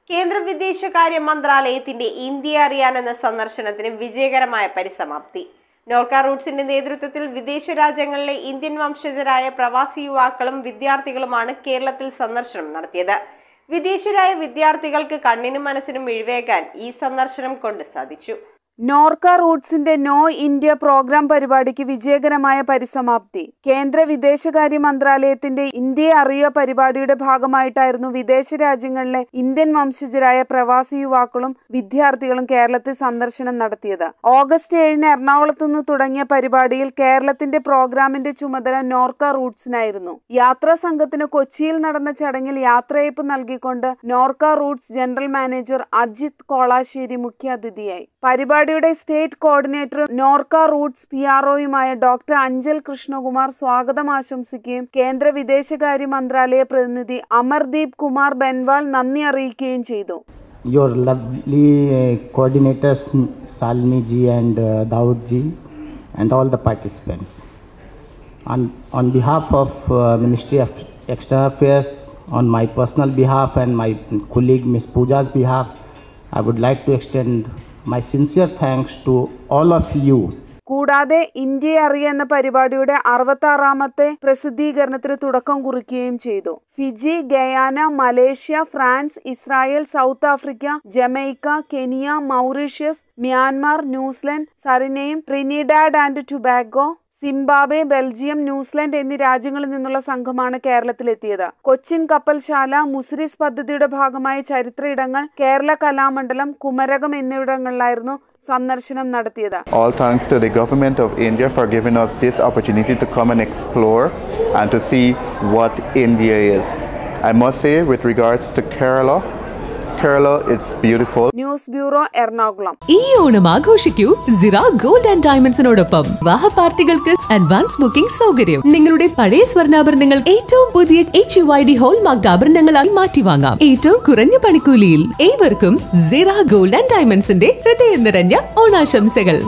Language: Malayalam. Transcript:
കേന്ദ്ര വിദേശകാര്യ മന്ത്രാലയത്തിന്റെ ഇന്ത്യ അറിയാനെന്ന സന്ദർശനത്തിന് വിജയകരമായ പരിസമാപ്തി. നോർക്ക റൂട്ട്സിന്റെ നേതൃത്വത്തിൽ വിദേശ രാജ്യങ്ങളിലെ ഇന്ത്യൻ വംശജരായ പ്രവാസി യുവാക്കളും വിദ്യാർത്ഥികളുമാണ് കേരളത്തിൽ സന്ദർശനം നടത്തിയത്. വിദേശീയരായ വിദ്യാർത്ഥികൾക്ക് കണ്ണിനും മനസ്സിനും മിഴിവേകാൻ ഈ സന്ദർശനം കൊണ്ട് സാധിച്ചു. നോർക്ക റൂട്ട്സിന്റെ നോ ഇന്ത്യ പ്രോഗ്രാം പരിപാടിക്ക് വിജയകരമായ പരിസമാപ്തി. കേന്ദ്ര വിദേശകാര്യ മന്ത്രാലയത്തിന്റെ ഇന്ത്യയെ അറിയുക പരിപാടിയുടെ ഭാഗമായിട്ടായിരുന്നു വിദേശ രാജ്യങ്ങളിലെ ഇന്ത്യൻ വംശജരായ പ്രവാസി യുവാക്കളും വിദ്യാർത്ഥികളും കേരളത്തിൽ സന്ദർശനം നടത്തിയത്. ഓഗസ്റ്റ് 7 എറണാകുളത്തുനിന്ന് തുടങ്ങിയ പരിപാടിയിൽ കേരളത്തിന്റെ പ്രോഗ്രാമിന്റെ ചുമതല നോർക്ക റൂട്ട്സിനായിരുന്നു. യാത്രാ സംഘത്തിന് കൊച്ചിയിൽ നടന്ന ചടങ്ങിൽ യാത്രയയപ്പ് നൽകിക്കൊണ്ട് Norka Roots general manager Ajith Kolassery മുഖ്യാതിഥിയായി. പരിപാടിയുടെ സ്റ്റേറ്റ് കോർഡിനേറ്റർ നോർക്ക റൂട്ട്സ് PROയുമായ ഡോക്ടർ അഞ്ചൽ കൃഷ്ണകുമാർ സ്വാഗതം ആശംസിക്കുകയും കേന്ദ്ര വിദേശകാര്യ മന്ത്രാലയ പ്രതിനിധി അമർദീപ് കുമാർ ബൻവാൾ നന്ദി അറിയിക്കുകയും ചെയ്തു. Your lovely coordinators Salini ji and Daud ji and all the participants. On behalf of Ministry of External Affairs, on my personal behalf and my colleague Ms. Pooja's behalf, I would like to extend my sincere thanks to all of you. കൂടാതെ ഇന്ത്യയെ അറിയുക എന്ന പരിപാടിയുടെ 66ാമത്തെ പ്രസിദ്ധീകരണത്തിന് തുടക്കം കുറിക്കുകയും ചെയ്തു. Fiji, Guyana, Malaysia, France, Israel, South Africa, Jamaica, Kenya, Mauritius, Myanmar, New Zealand, Suriname, Trinidad and Tobago, Zimbabwe, Belgium, New Zealand എന്നീ രാജ്യങ്ങളിൽ നിന്നുള്ള സംഘമാണ് കേരളത്തിലെത്തിയത്. കൊച്ചിൻ കപ്പൽശാല, മുസിരിസ് പദ്ധതിയുടെ ഭാഗമായ ചരിത്ര ഇടങ്ങൾ, കേരള കലാമണ്ഡലം, കുമരകം എന്നിവിടങ്ങളിലായിരുന്നു സന്ദർശനം നടത്തിയത്. All thanks to the government of India for giving us this opportunity to come and explore and to see what India is. I must say, with regards to Kerala, it's beautiful. News bureau, Ernakulam. ഈ ഓണം ആഘോഷിക്കൂ സിറ ഗോൾഡ് ആൻഡ് ഡയമണ്ട്സിനോടൊപ്പം. വിവാഹ പാർട്ടികൾക്ക് അഡ്വാൻസ് ബുക്കിംഗ് സൗകര്യം. നിങ്ങളുടെ പഴയ സ്വർണ്ണാഭരണങ്ങൾ ഏറ്റവും പുതിയ HUID ഹോൾമാർക്ക് ആഭരണങ്ങളായി മാറ്റി വാങ്ങാം. ഏറ്റവും കുറഞ്ഞ പണിക്കൂലിയിൽ. ഏവർക്കും സിറ ഗോൾഡ് ആൻഡ് ഡയമണ്ട്സിന്റെ ഹൃദയം നിറഞ്ഞ ഓണാശംസകൾ.